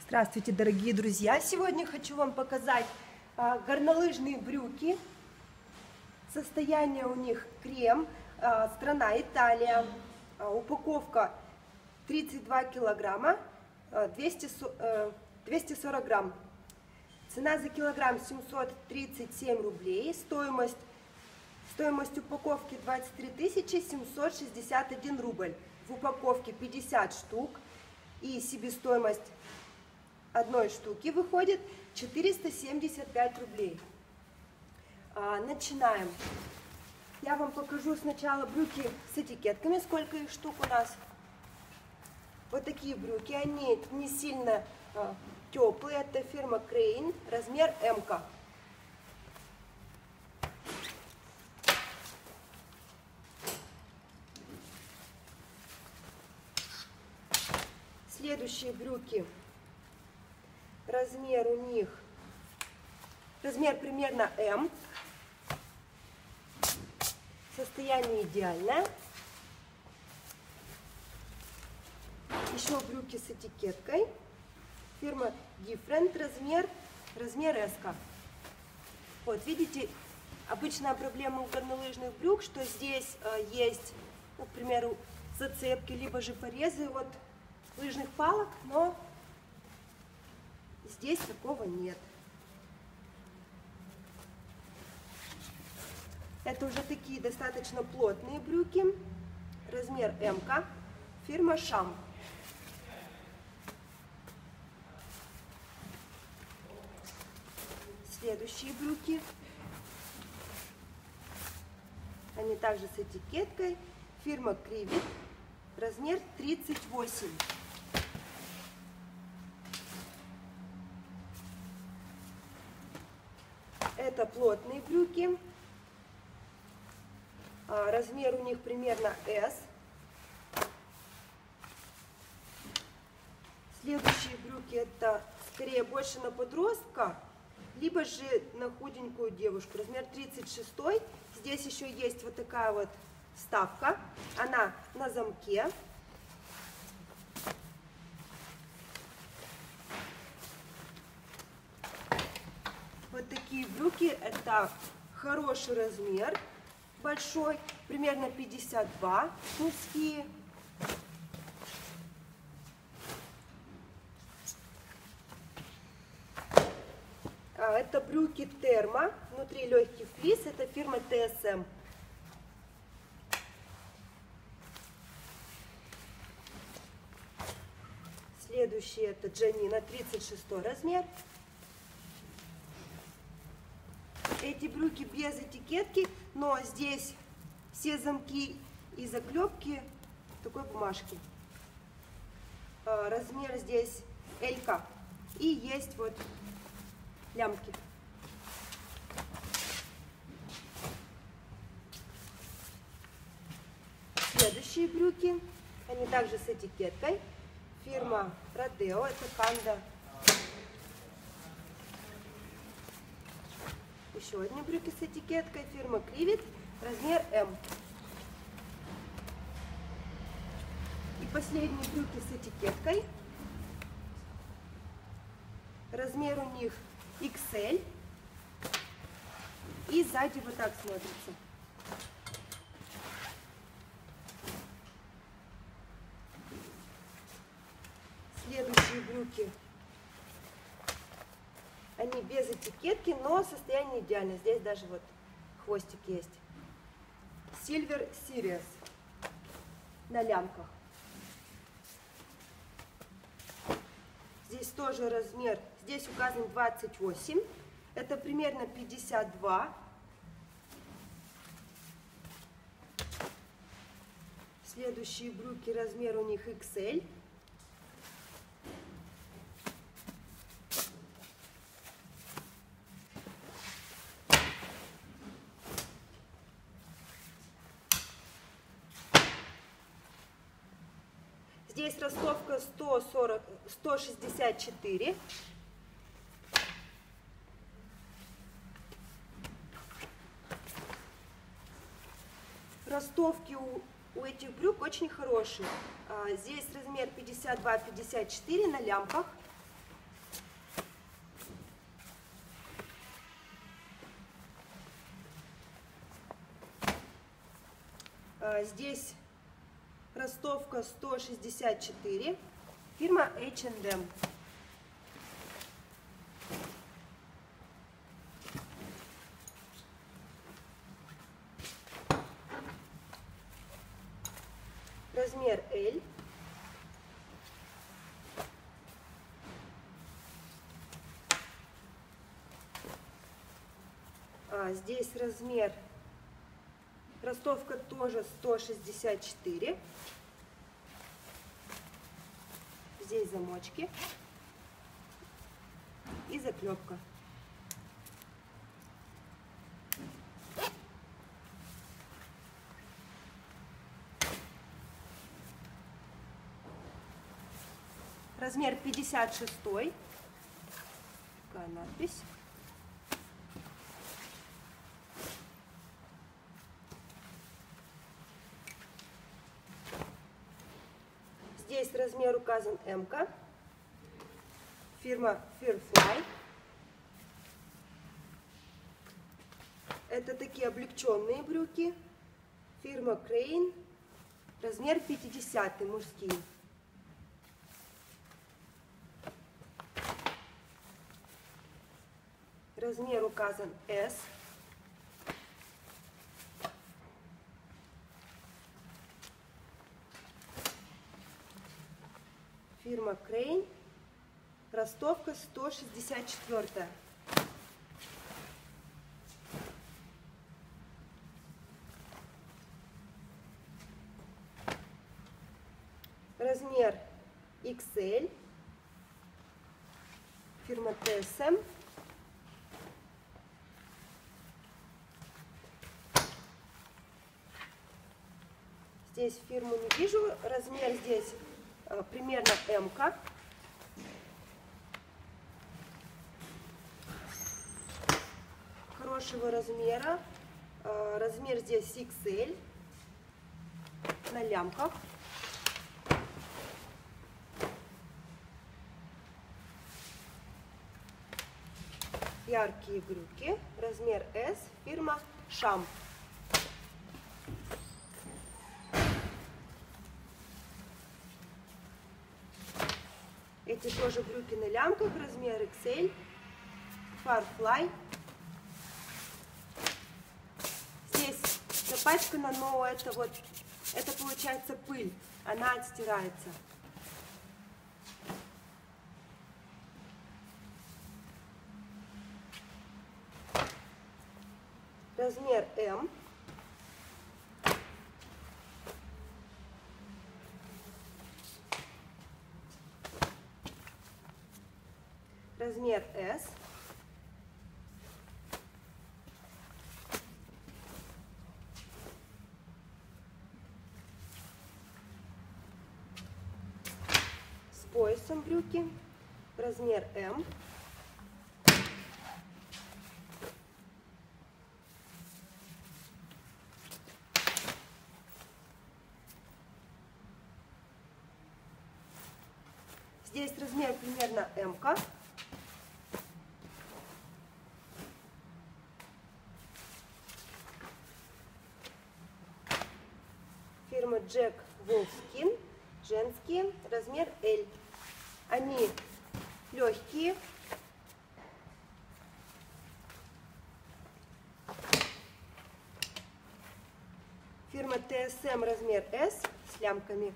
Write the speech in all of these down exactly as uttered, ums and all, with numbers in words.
Здравствуйте, дорогие друзья! Сегодня хочу вам показать а, горнолыжные брюки. Состояние у них крем, а, страна Италия, а, упаковка тридцать два килограмма, а, двести сорок грамм. Цена за килограмм семьсот тридцать семь рублей, стоимость, стоимость упаковки двадцать три тысячи семьсот шестьдесят один рубль. В упаковке пятьдесят штук и себестоимость одной штуки выходит четыреста семьдесят пять рублей. А, начинаем. Я вам покажу сначала брюки с этикетками, сколько их штук у нас. Вот такие брюки, они не сильно а, теплые, это фирма Crane, размер эм ка. Следующие брюки. Размер у них, размер примерно эм, состояние идеальное. Еще брюки с этикеткой, фирма Different, размер, размер эс ка. Вот, видите, обычная проблема у горнолыжных брюк, что здесь э, есть, ну, к примеру, зацепки, либо же порезы от лыжных палок, но здесь такого нет. Это уже такие достаточно плотные брюки. Размер эм ка. Фирма Шам. Следующие брюки. Они также с этикеткой. Фирма Крivit. Размер тридцать восемь. Это плотные брюки, размер у них примерно эс. Следующие брюки это скорее больше на подростка, либо же на худенькую девушку, размер тридцать шесть. Здесь еще есть вот такая вот вставка, она на замке. Вот такие брюки, это хороший размер, большой, примерно пятьдесят два, мужские. Это брюки термо, внутри легкий флис, это фирма тэ эс эм. Следующий это Джанина, тридцать шестой размер. Эти брюки без этикетки, но здесь все замки и заклепки такой бумажки. Размер здесь эль ка. И есть вот лямки. Следующие брюки, они также с этикеткой. Фирма Родео, это Канда. Еще одни брюки с этикеткой, фирма Крivit, размер эм. И последние брюки с этикеткой. Размер у них икс эль. И сзади вот так смотрится. Следующие брюки. Они без этикетки, но состояние идеальное. Здесь даже вот хвостик есть. Silver Series на лямках. Здесь тоже размер. Здесь указан двадцать восемь. Это примерно пятьдесят два. Следующие брюки, размер у них икс эль. Здесь ростовка сто сорок, сто шестьдесят четыре. Ростовки у, у этих брюк очень хорошие. А, здесь размер пятьдесят два пятьдесят четыре на лямках. Здесь ростовка сто шестьдесят четыре, фирма эйч энд эм. Размер L. А, здесь размер, ростовка тоже сто шестьдесят четыре. Здесь замочки и заклепка. Размер пятьдесят шесть. Такая надпись. Здесь размер указан М-ка. Фирма Firefly. Это такие облегченные брюки. Фирма Crane. Размер пятьдесят, мужские. Размер указан S. Фирма Crane. Ростовка сто шестьдесят четыре. Размер икс эль. Фирма тэ эс эм. Здесь фирму не вижу. Размер здесь а, примерно М-ка. Хорошего размера. А, размер здесь икс эль. На лямках. Яркие брюки. Размер S. Фирма Шам. Эти тоже брюки на лямках, размер икс эль, Firefly. Здесь запачкано, но это вот, это получается пыль, она отстирается. Размер М. Размер S. С поясом брюки. Размер М. Здесь размер примерно М-ка. Фирма Jack Wolfskin, женские, размер L. Они легкие. Фирма тэ эс эм, размер S, с лямками.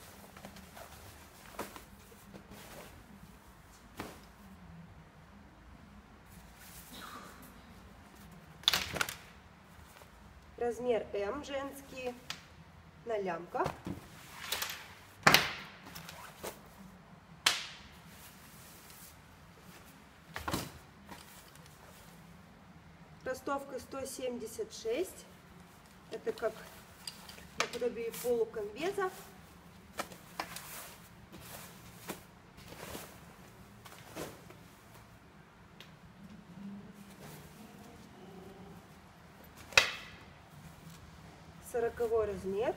Размер М, женские, на лямках. Ростовка сто семьдесят шесть. Это как наподобие полукомбеза. Сороковой размер.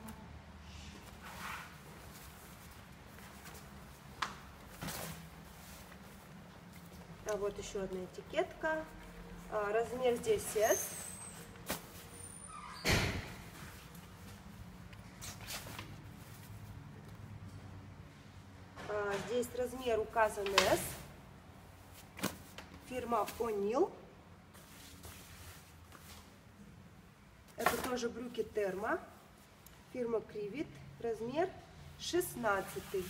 А вот еще одна этикетка. А, размер здесь S. размер указан S. Фирма O'Neill. Это тоже брюки термо. Фирма Крivit. Размер шестнадцатый.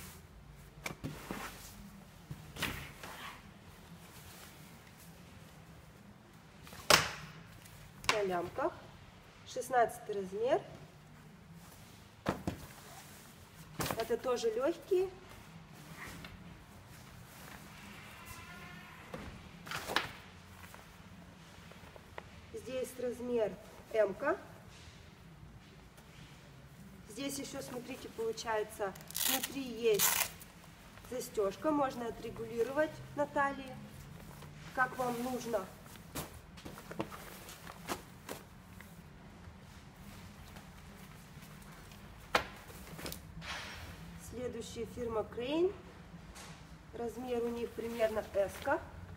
На лямках. шестнадцатый размер. Это тоже легкие. Здесь размер М-ка. Здесь еще, смотрите, получается, внутри есть застежка. Можно отрегулировать на талии, как вам нужно. Следующая фирма Crane. Размер у них примерно S-ка.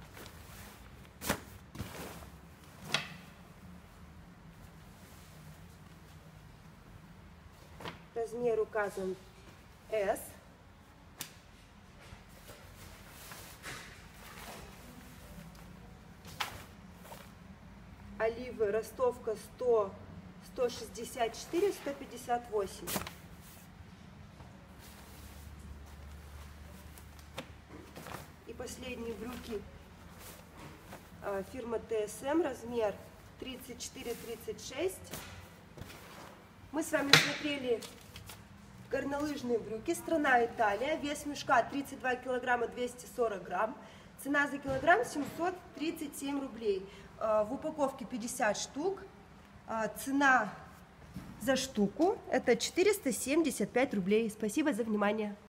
Размер указан S. Оливы ростовка сто, сто шестьдесят четыре, сто пятьдесят восемь. И последние брюки фирмы Тэ Эс Эм, размер тридцать четыре тридцать шесть. Мы с вами смотрели горнолыжные брюки, страна Италия, вес мешка тридцать два килограмма двести сорок грамм, цена за килограмм семьсот тридцать семь рублей, в упаковке пятьдесят штук, цена за штуку это четыреста семьдесят пять рублей. Спасибо за внимание.